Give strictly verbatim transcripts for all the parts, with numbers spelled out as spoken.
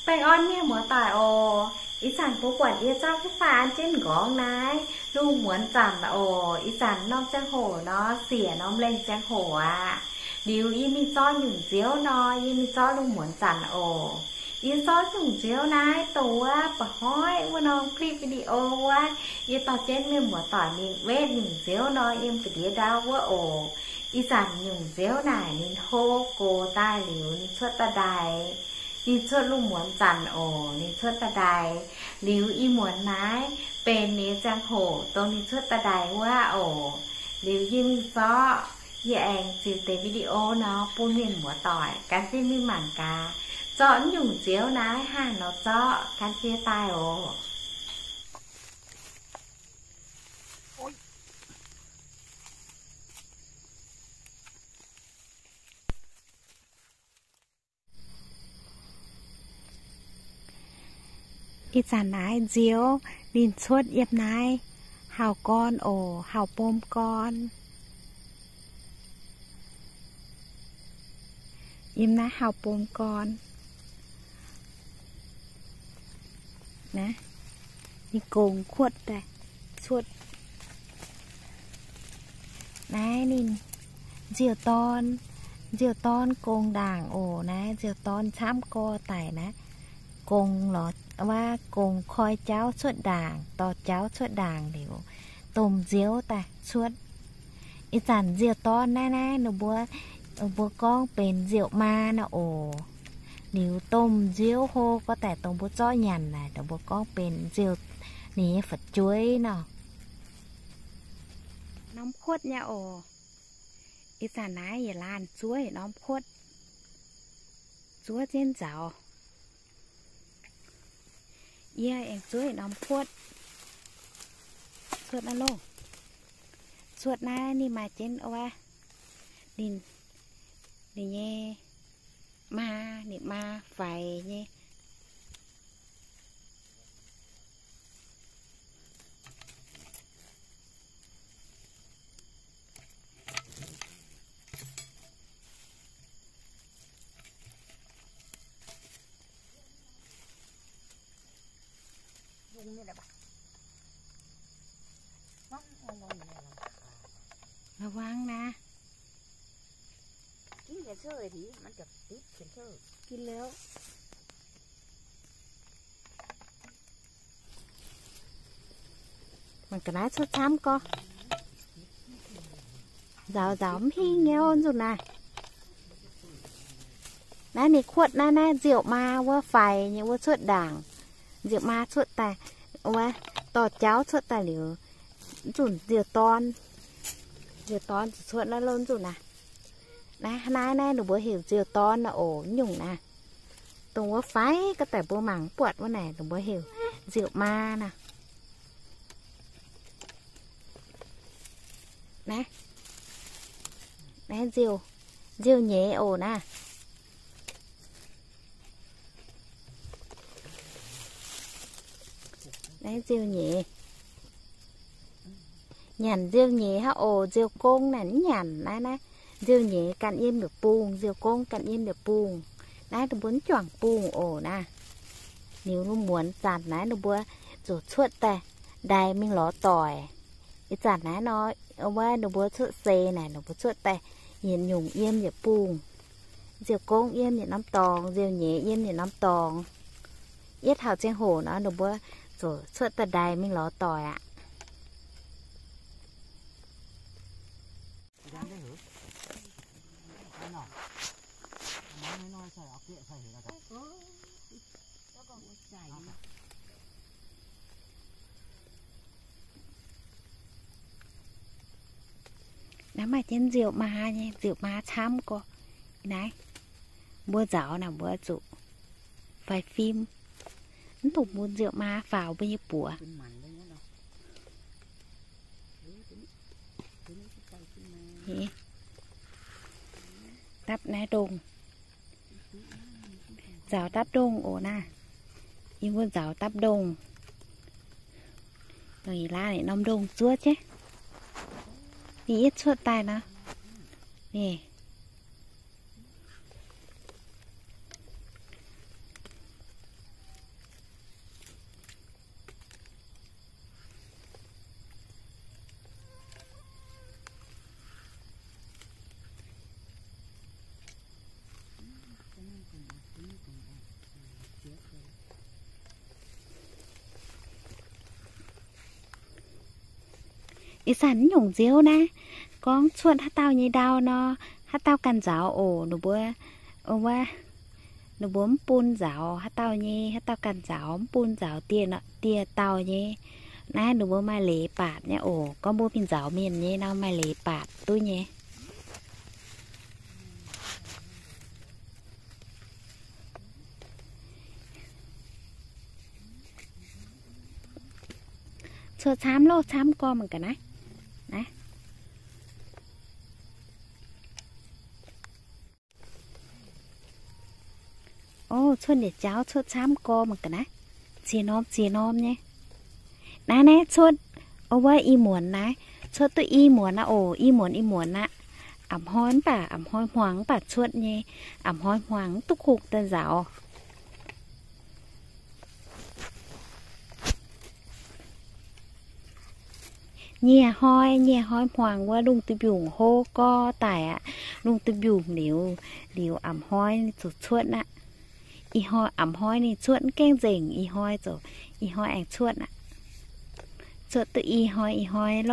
แป้งอ้อนเนี่ยหมัวตายโออีสานปูกวนเอียเจ้าพี่ฟ้าอันเจนกองนายลูกเหมือนจันโออีสานน้องแจ้งโหเนาะเสียน้องเล่งแจ้งโหอ่ะดิวอีมีจ้อนหยุ่งเจียวน้อยอีมีจ้อนลูกเหมือนจันโออีซ้อนหยุ่งเจียวนายตัวปะห้อยว่าน้องคลิปวิดีโอว่าอีต่อเจนไม่หมัวต่อยนิเวทหยุ่งเจียวน้อยเอ็มกระเดียดาวว่าโออีสานหยุ่งเจียวไหนนินโฮโกใต้หลิวนิชดตะไดนี่เชิดลูกหมวนจันโอนี่เชิดตะไดหลิวอีหมวนไม้เป็นนี้จังโหตรงนี้เชิดตะไดว่าโอหลิวยิ้มซ้อเย่แองจิวเตวิดีโอเนาะปูนเมียนหัวต่อยการที่มีหมันกาเจาะหยุ่งเจียวนะห่างเนาะเจาะการเจียตายโออีจานนายเจียวดินชดเย็บนายห่าวก้อนโอห่าวปมก้อนยิ้มนะห่าวปมก้อนนะนี่โกงขวดแต่ชวดนายนินเจียวตอนเจียวตอนโกงด่างโอนะเจียวตอนช้ำกอไต่นะโกงหรอว่าโกงคอยเจ้าชวดด่างต่อเจ้าชวดด่างเดี๋ยวต้มเจียวแต่ชวดอีจันเจียวตอนแน่ๆหนูบัวบัวก้องเป็นเจียวมานะโอนิ้วต้มเจียวโฮก็แต่ตรงบัวจ้อหยันนะแต่บัวก้องเป็นเจียวนี่ฝัดจุ้ยเนาะน้ำขวดเนี่ยโออีสานนายอย่าลานช่วยน้ำขวดช่วยเจ้นเจ้าเยี่ยเองช่วยน้ำขวดสวดนะโลกสวดนะนี่มาเจนเอาว่าดินนี่เย่มานี่มาไฟเย่ยุงนี่แหละปะวังวังวังเนี่ยระวังนะกินเฉยๆทีมันจะติดเฉยๆกินแล้วมันก็น่าชดช้ำก็เจ้าเจ้าพี่เงี้ยอนสุดนะนั่นนี่ขวดนั่นน่ะเจียวมาว่าไฟเนี่ยว่าชดด่างเจียวมาชดแต่ว่าต่อเจ้าชดแต่เหลียวจุ่นเจียวตอนเจียวตอนชดแล้วล้นจุ่นนะนะนายนายหนูบัวหิวเจียวตอนนะโอ้หยุ่งนะตรงว่าไฟก็แต่บัวหมังปวดว่าไหนหนูบัวหิวเจียวมานะนะนะเจียวเจียวเnhẹโอ้นะนะเจียวเnhẹ nhằn จียว nhẹ ha ồ จียวโกงนั่นหยั่นนะนะเจียวเnhẹกันเย็นแบบปูงเจียวโกงกันเย็นแบบปูงนะตัวบุญจ่วงปูงโอ้นะนิ้วนุ่มม้วนจัดนะตัวบัวจุดชวดแต่ได้ไม่หล่อต่อยอีจัดนะน้อยเอาว่าตัวบัวชวดเซไหนตัวบัวชวดแต่เย็นหยุ่งเยี่ยมแบบปูงเจียวโกงเยี่ยมแบบน้ำตองเจียวเnhẹเยี่ยมแบบน้ำตองเยี่ยเท้าเจียงโหนะตัวบัวจุดชวดแต่ได้ไม่หล่อต่อยอ่ะน้อยๆใส่เอาเกลือใส่เหรอครับแล้วก็ใส่น้ำมาเจนเจียวมาเนี่ยเจียวมาช้ำก็ไหนบัวเจ้าน่ะบัวจุไฟฟิล์มนั่นถูกบัวเจียวมาฝ่าวไปยี่ปัวเฮ้ตับน้าดงเจ้าตับดงโอ้น่ะยิ่งว่าเจ้าตับดงตัวอีล่าเนี่ยน้ำดงชั่วเจ๊นี่ítชั่วตายนะนี่อีสันหยงเจียวนะก้องชวนฮัตเต้ายีดาวเนาะฮัตเต้ากันเจ้าโอ้หนูบัวโอ้ว่าหนูบัวปูนเจ้าฮัตเต้ายีฮัตเต้ากันเจ้าปูนเจ้าเตี้ยเนาะเตี้ยเต้ายีนะหนูบัวมาเหลปาดเนี่ยโอ้ก็บัวพินเจ้าเมียนยีเนาะมาเหลปาดตู้ยีเชื่อช้ำโลช้ำก็เหมือนกันนะนะโอ้ชวนเด็ดเจ้าชดช้ำก็เหมือนกันนะเจียน้อมเจียน้อมเนี่ยนะนะชดเอาว่าอีหมวนนะชดตัวอีหมวนนะโอ้อีหมวนอีหมวนนะอ่ำห้อนป่ะอ่ำห้อยหวังป่ะชดเนี่ยอ่ำห้อยหวังตุกขุกตะเจ้าเนี่ยห้อยเนี่ยห้อยพวางว่าลุงติบยุงโฮก็แต่อะลุงติบยุงเหลียวเหลียวอ่ำห้อยสุดชวดนะอีห้อยอ่ำห้อยนี่ชวดแกงเจ๋งอีห้อยจ้ะอีห้อยแองชวดนะชวดตัวอีห้อยอีห้อยโล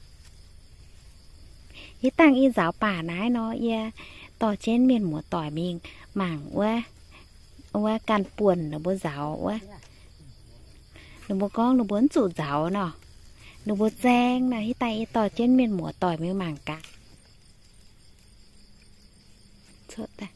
ยี่ตั้งอีสาวป่าน้ายเนาะเอียต่อเช่นเมียนหมูต่อยมิงหมั่งว่าว่าการป่วนหรือบ่สาวว่าหรือบ่ก้องหรือบ่จู่สาวเนาะหนูบดแจ้งนะที่ไตต่อเช่นเมียนหมูต่อยมือหมางกะเชิดแต่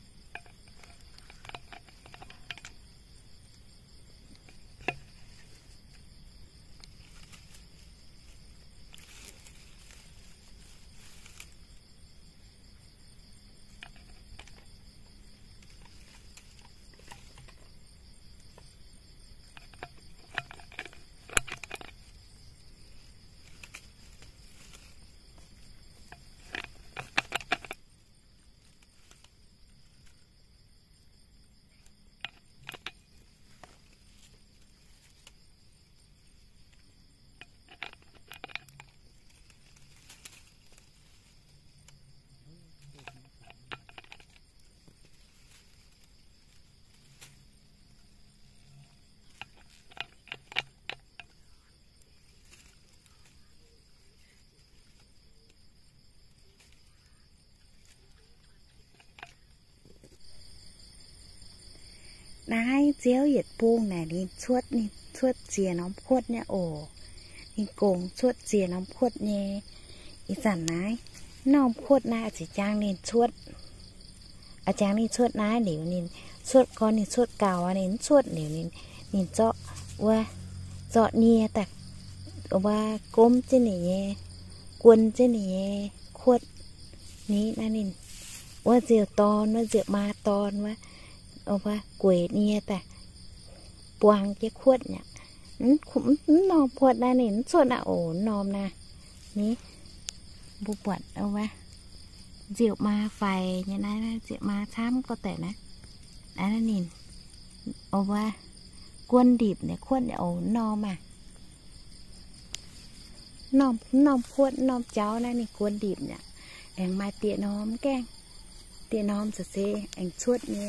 นายเจียวเหยียดปูงไหนนี่ชวดนี่ชวดเจียน้องพดเนี่ยโอ้นี่โกงชวดเจียน้องพดเนี่ยอีสันนายน้องพดนายอาจจะจ้างนี่ชวดอาจารย์นี่ชวดนายเดี๋ยวนี่ชวดก้อนนี่ชวดเก่าอันนี้ชวดเดี๋ยวนี่นี่เจาะว่าเจาะเนี่ยแต่ว่าก้มเจนี่กวนเจนี่ขวดนี้นั่นนี่ว่าเจียวตอนว่าเจียวมาตอนว่าเอาว่าเกวเนี่ยแต่ปวงเจ้าขวดเนี่ยขุมนอมขวดได้นี่ส่วนอ่ะโอ้นอมนะนี่บุปผาเอาว่าเจียวมาไฟเนี่ยนะเจียวมาช้ำก็แต่นะอันนั้นนี่เอาว่ากวนดิบเนี่ยขวดเนี่ยโอ้นอมอ่ะนอมนอมขวดนอมเจ้านะนี่กวนดิบเนี่ยแองมาเตี๋ยน้อมแกงเตี๋ยน้อมจะเซแองชวดเนี่ย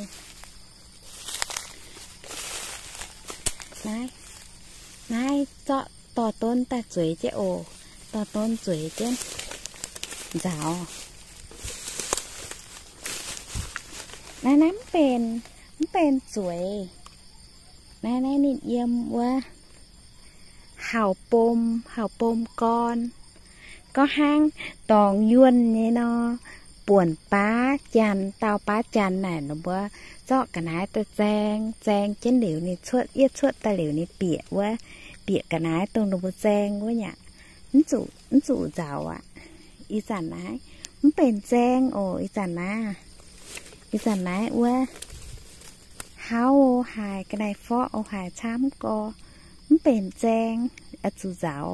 นายนายเจาะต่อต้นแต่สวยเจ้าโอต่อต้นสวยเจ้าเจ้านายน้ำเป็นมันเป็นสวยนายนายนี่เยี่ยมว่าเห่าปมเห่าปมก้อนก็ห้างตองยวนเนี่ยเนาะป่วนป้าจันเตาป้าจันไหนหนูว่าเจาะกันายตะแจงแจงเช่นเหลวนี่ชวดเอียดชวดตะเหลวนี่เปียว่าเปียกันายตรงหนูแจงว่าเนี่ยมันจู่มันจู่เจ้าอ่ะอีสันนายมันเป็นแจงโอ้อีสันนะอีสันนายว่าเฮาหายกระไดฟอเอาหายช้ำก็มันเป็นแจงอจู่เจ้า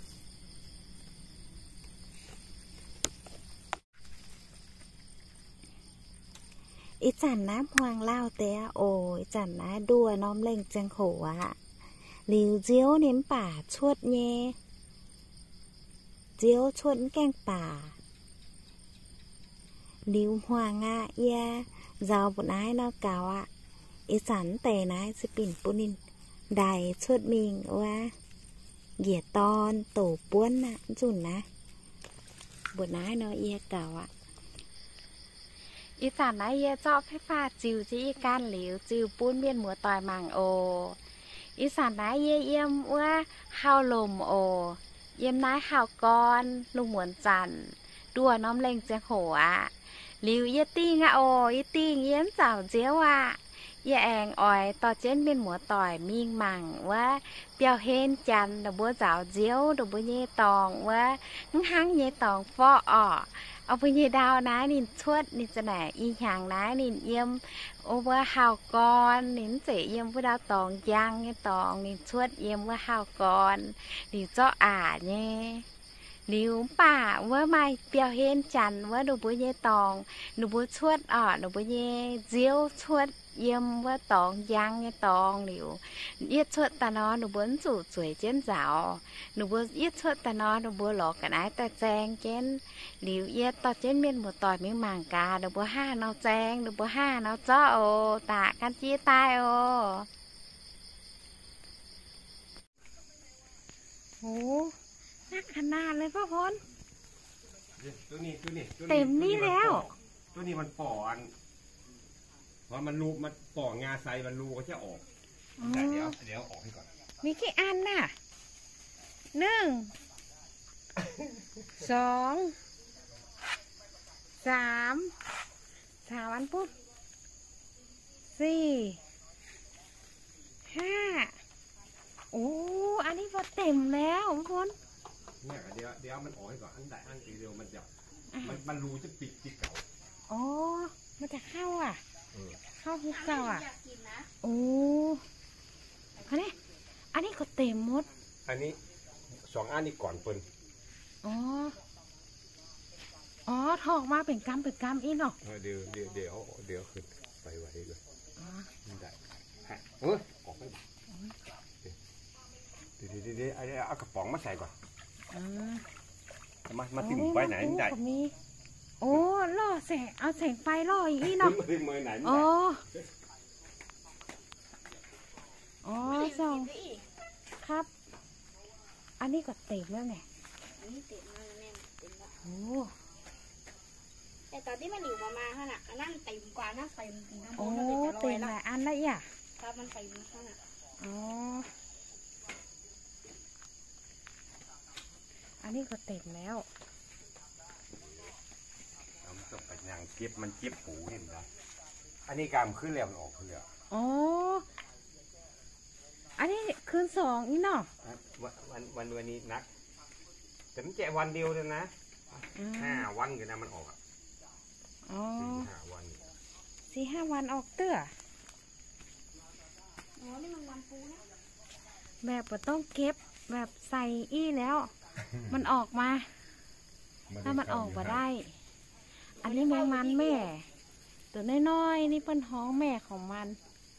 อีจันนะพวงเล่าเตะโอ้ยจันนะดัวน้อมเล่งจังโขวะหลิวเจียวเน้นป่าชวดเย่เจียวชวดแกงป่าหลิวหัวงาเอียเจ้าบุญนายนอกเก่าอ่ะอีจันเตะนายสปินปุนินได้ชวดมิงว่าเหยียดตอนโตป้วนนะจุนนะบทน้ายเนาะเอียเก่าอ่ะอีสานนะเอียเจาะไฟฟ้าจิวจีการเหลวจิวปุ้นเบียนหมัวต่อยมังโออีสานนะเอียเยี่ยมว่าข้าวลมโอเยี่ยมน้ายข้าวก้อนลุงหมวนจันดัวน้อมเล็งเจียงโหอ่ะหลิวเยตี้งะโออีตี้เยี่ยมเจ้าเจียวอ่ะยาแองออยต่อเจนเป็นหมัวต่อยมีงมังว่าเปียวเฮนจันดบัวเจ้าเจียวดบัวเยตองว่าหังเยตองฟออ่อเอาไปเยดาวนะนินชวดนินจะไหนอีหางนะนินเยี่ยมโอว่าหาวกอนนินเจเยี่ยมผู้ดาวตองยังเยตองนินชวดเยี่ยมว่าหาวกอนนินเจ้าอ่าเนี่ยลิวป่าว่าไม่เปียวเฮนจันว่าดบัวเยตองดบัวชวดอ่อดบัวเยเจียวชวดเยี่ยมว่าตองยังเยตองหลิวเยี่ยชวดตาน้อหนูบัวสูสวยเจนสาวหนูบัวเยี่ยชวดตาน้อหนูบัวหลอกกันไอ้แต่แจงเจนหลิวเยี่ยต่อเจนเมียนหมดต่อยมีมังกาหนูบัวห้าเนาแจงหนูบัวห้าเนาจ้อโอตากันจี้ตายโอโหนักขนาดเลยพ่อพลตัวนี้ตัวนี้เต็มนี่แล้วตัวนี้มันป่ออันเพราะมันรูมันป่องาไซมันรูก็จะออกแต่เดี๋ยวเดี๋ยวออกให้ก่อนมีกี่อันน่ะหนึ่งสองสามสามอันปุ๊บสี่ห้าโอ้อันนี้พอเต็มแล้วทุกคนเนี่ยเดี๋ยวเดี๋ยวมันออกให้ก่อนอันใดอันเดียวมันจะมันมันรูจะปิดที่เก่าอ๋อมันจะเข้าอ่ะเข้าหุกเก่าอ่ะโอ้อันนี้อันนี้ก็เต็มหมดอันนี้สองอันนี้ก่อนเปิ้นอ๋ออ๋อถอกมาเป็นกำเป็นกำอีเนาะเดี๋ยวเดี๋ยวเดี๋ยวเดี๋ยวขึ้นไปไว้เลยอ๋อได้ฮะเออออกไปเดี๋ยวเดี๋ยวเดี๋ยวเอากระป๋องมาใส่ก่อนมามาติ่มไปไหนได้โอ้ล่อแสงเอาแสงไฟล่ออีกเนาะมือไหนอ๋ออ๋อสองครับอันนี้ก็เต็มแล้วไงอันนี้เต็มมากแน่เต็มแล้วโอ้แต่ตอนที่มันอยู่ประมาณขนาดนั่นเต็มกว่านั่นเต็มจริงทั้งหมดโอ้เต็มหลายอันแล้วอ่ะครับมันเต็มขนาดอ๋ออันนี้ก็เต็มแล้วมันต้องไปย่างเก็บมันเก็บหูเห็นได้อันนี้การขึ้นแล้วมันออกขึ้นแล้วอ๋ออันนี้คืนสองนี่เนาะวันวันวันวันนี้นักแต่มันแจกวันเดียวเลยนะห้าวันกันนะมันออกอ๋อสี่ห้าวันสี่ห้าวันออกเตื้ออ๋อนี่มันวันปูนะแบบว่าต้องเก็บแบบใส่อี้แล้ว มันออกมาถ้ามันออกมาได้อันนี้แมงมันแม่ตัวน้อยๆนี่เป็นท้องแม่ของมัน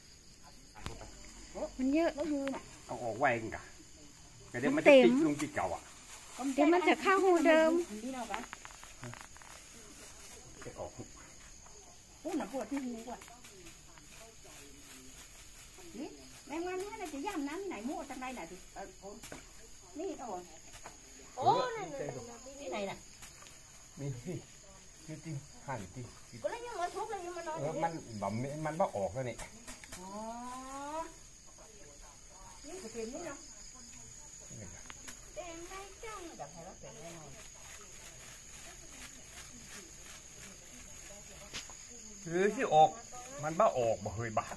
มันเยอะแล้วยืนอ่ะเอาออกไว้กันกะเดี๋ยวมันจะติดลงที่เก่าอ่ะเดี๋ยวมันจะเข้าหูเดิมจะออกอู้หนักปวดที่หูอ่ะนี่แมงวันนี่อะไรจะย่ำน้ำที่ไหนมั่วจังไรไหนดิเออนี่โอ้โอ้นี่นี่ไหนน่ะนี่ที่นี่ที่หั่นที่ก็เลยยังมาทุบเลยยังมานอนเออมันแบบมันว่าออกแล้วนี่อ๋อนี่ก็เป็นนี่เนาะเต็มได้จังแบบให้เราเต็มแน่นอนคือที่ออกมันบ้าออกบ่เคยบาด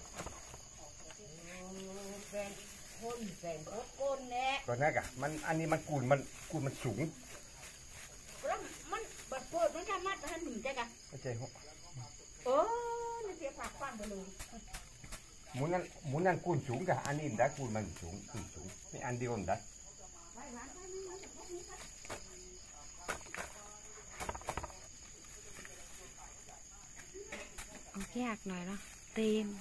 แสงคนแสงโคตรก้นแน่ก่อนหน้ากะมันอันนี้มันกูนมันกูนมันสูงแล้วมันเปิดเปิดมันแค่มัดให้หนุ่มใจกันไม่ใช่หัวโอ้นี่เสียปากฟังไปเลยหมุนนั่นหมุนนั่นกูนสูงกะอันนี้ได้กูนมันสูงกูนสูงนี่อันเดียวกันได้เอาแยกหน่อยเนาะเต็ม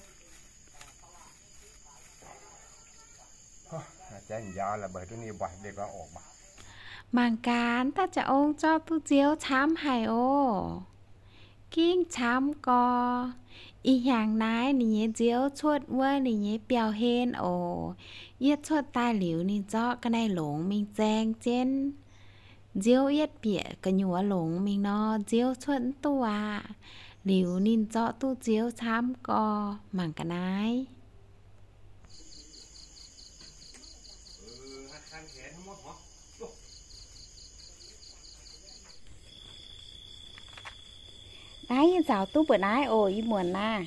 แจ้งยาละเบอร์ตัวนี้บ่อยเด็กก็ออกบ่มังการถ้าจะองค์เจ้าตู้เจียวช้ำไห่โอกิ้งช้ำกออีอย่างนายนี่เจียวชวดว่านี่เปียวเฮนโอเย็ดชวดตายหลิวนี่เจาะก็ได้หลงมิงแจงเจนเจียวเย็ดเปียกะหยัวหลงมิงนอเจียวชวดตัวหลิวนินเจาะตู้เจียวช้ำกอหมั่งกันนายnãy giờ cháu tu bữa nãy ôi ý muốn na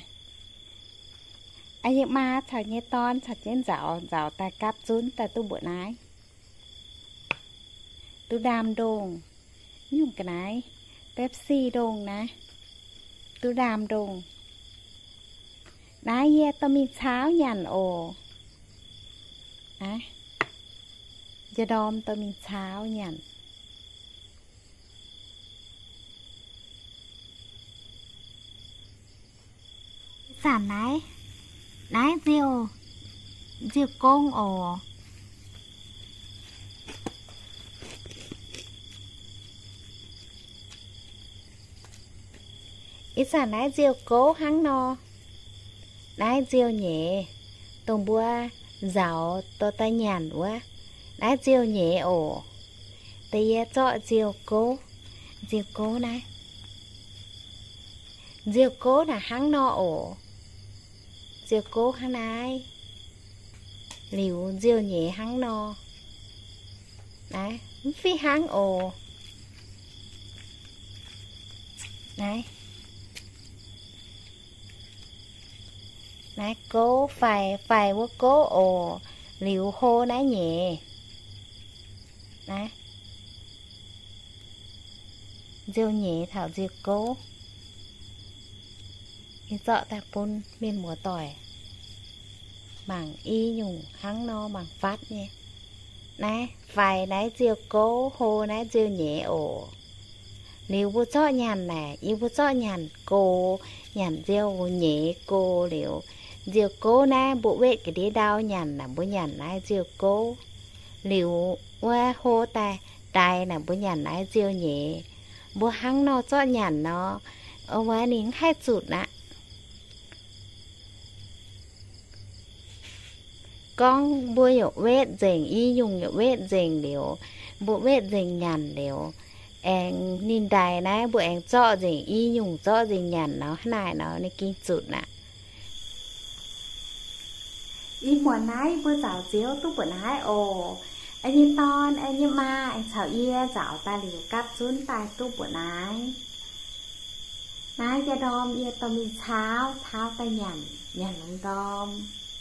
anh mà cháu nhớ ton cháu trên cháu cháu ta cáp chún ta tu bữa nãy tu đam đồn nhung cái nãy Pepsi đồn nè tu đam đồn nãy giờ tao mi cháo nhằn ồ à giờ đom tao mi cháo nhằn sản nái nái diều diều công ồ ít sản nái diều cố hăng no nái diều nhẹ tôm bua dạo to tay nhàn quá nái diều nhẹ ồ tây cho diều cố diều cố nái diều cố là hăng no ồ diều cố hăng nái liu diều nhẹ hăng no đấy phi hăng ồ đấy đấy cố phải phải vô cố ồ liu hô nái nhẹ đấy diều nhẹ thảo diều cố cái dọ ta pun bên mùa tỏi bằng y nhung hăng no bằng phát nhé nè phải nãy diều cố hô nãy diều nhẹ ổ liu bu cho nhàn nè y bu cho nhàn cô nhàn diều nhẹ cô liu diều cố nè bộ vệ cái đĩa đau nhàn là bu nhàn nãy diều cố liu qua hô ta tai là bu nhàn nãy diều nhẹ bu hăng no cho nhàn nó ở ngoài nín hai chụt nè con bua nhậu vết dền y dùng nhậu vết dền liều bộ vết dền nhàn liều em nhìn đài này bộ em cho dền y dùng cho dền nhàn nó này nó này kinh chụt nè y mùa nãy bữa dạo chiếu tu bữa nãy ồ anh như ton anh như ma anh chào ia dạo ta liều cắp xuống tai tu bữa nãy nãy cho đom ia tao mi tháo tháo tay nhàn nhàn lông đom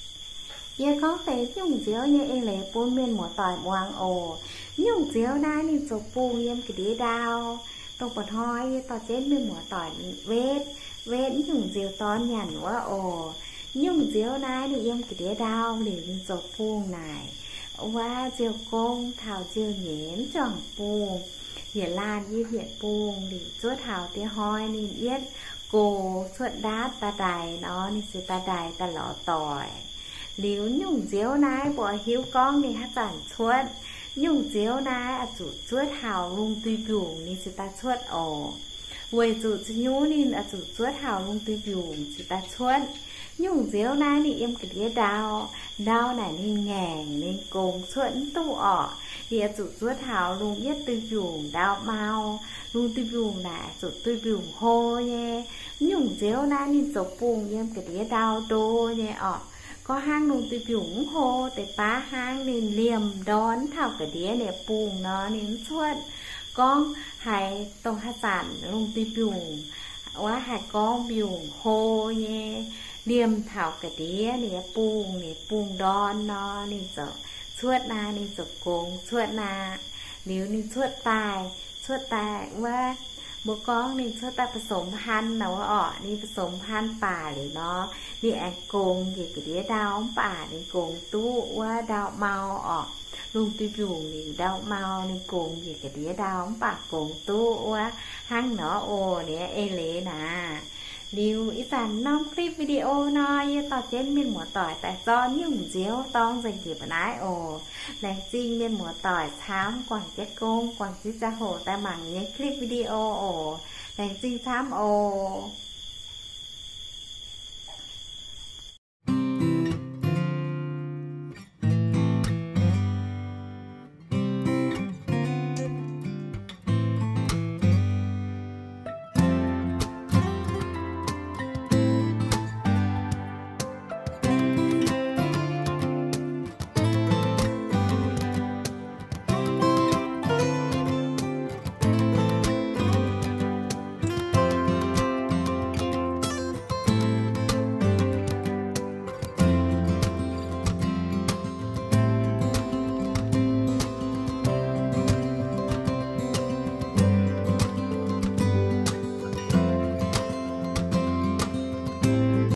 giờ có thể nhung chiếu như em lấy bốn miền mùa tỏi muang ồ nhung chiếu đai nên chụp pu yếm cái đĩa đào tông bật hoi tỏ chết miền mùa tỏi vết vết nhung chiếu to nhàn quá ồ nhung chiếu đai thì yếm cái đĩa đào liền chụp pu này qua chiếu công thảo chiếu nhến chẳng pu hiện lan như hiện pu thì chuốt thảo tia hoi nên biết cô chuốt đá ta đài nó nên sự ta đài ta lọ tỏi liu nhung chiếu nái bỏ hiếu con đi hát giản chuốt nhung chiếu nái à chủ chuốt hào lung tùy biểu ni sự ta chuốt ồ quầy chủ nhú ni à chủ chuốt hào lung tùy biểu sự ta chuốt nhung chiếu nái ni em cái đĩa đào đào này nên ngèn nên cồn chuẫn tu ỏ thì à chủ chuốt hào lung biết tùy biểu đào mau lung tùy biểu này chủ tùy biểu hô nhé nhung chiếu nái ni chụp bùng em cái đĩa đào đô nhé ỏ có hang nung tùy biểu hô để phá hang nên liềm đón thảo cái đĩa để bùng nó nên chuột con hay tông hát sản nung tùy biểu quá hay con biểu hô nhé liềm thảo cái đĩa để bùng để bùng đón nó nên sợ chuột na nên sợ cùng chuột na nếu nên chuột tài chuột tài quá bố conนี่ช่วยแต่ผสมพันธุ์นะว่าอ๋อนี่ผสมพันธุ์ป่าหรือเนาะนี่แองโกงอย่างกระเดียดาวป่านี่โกงตู้ว่าดาวเมาอ๋อลุงตีอยู่นี่ดาวเมานี่โกงอย่างกระเดียดาวป่าโกงตู้ว่าห้างเนาะโอเนี่ยเอเล่นะดิวอีสานน้องคลิปวิดีโอน้อยต่อเจนเมียนหมัวต่อยแต่ซ้อนยุ่งเจียวต้องใส่เก็บนายโอแรงจริงเมียนหมัวต่อยช้ำกว่างเจ๊กงกว่างจิจะโหแต่หมั่งเนี่ยคลิปวิดีโอโอแปลงจริงทำโอ